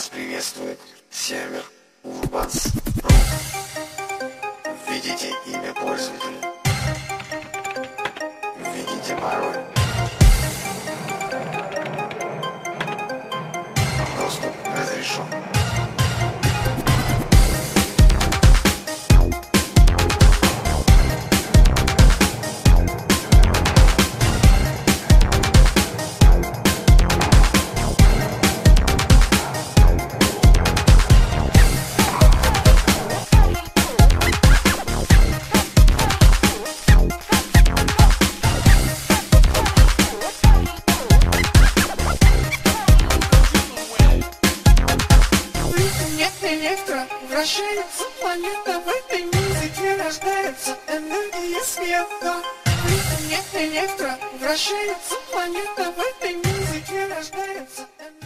Вас приветствует сервер Urbans. Введите имя пользователя. Введите пароль. Доступ разрешен. Электро вращается, планета в этой музыке рождается, энергия света. Нет электро вращается, планета в этой музыке рождается.